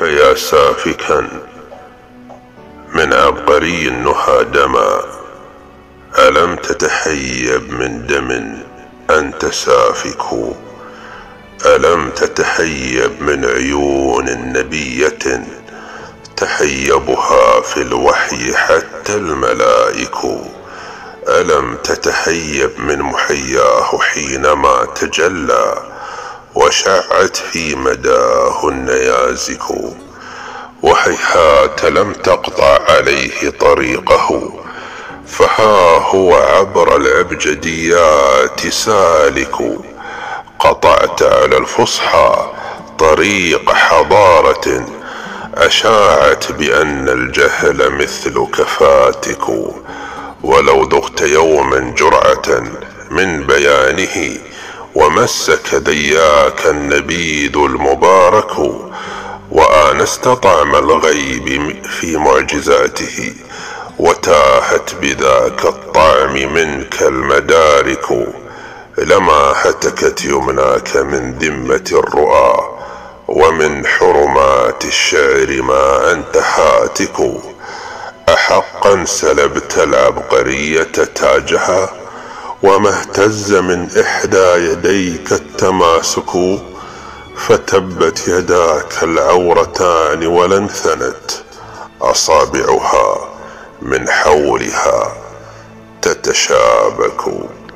فيا سافكا من عبقري النهى دما، ألم تتحيب من دم أنت سافك؟ ألم تتحيب من عيون نبية تحيبها في الوحي حتى الملائك؟ ألم تتحيب من محياه حينما تجلى وشعت في مداه النيازك؟ وهيهات لم تقطع عليه طريقه، فها هو عبر الأبجديات سالك. قطعت على الفصحى طريق حضارة أشاعت بأن الجهل مثلك فاتك. ولو ذقت يوما جرعة من بيانه ومسك دياك النبيذ المبارك، وآنست طعم الغيب في معجزاته وتاهت بذاك الطعم منك المدارك، لما هتكت يمناك من ذمة الرؤى ومن حرمات الشعر ما أنت هاتك. أحقا سلبت العبقرية تاجها وما اهتز من إحدى يديك التماسك؟ فتبت يداك العورتان ولن ثنت أصابعها من حولها تتشابك.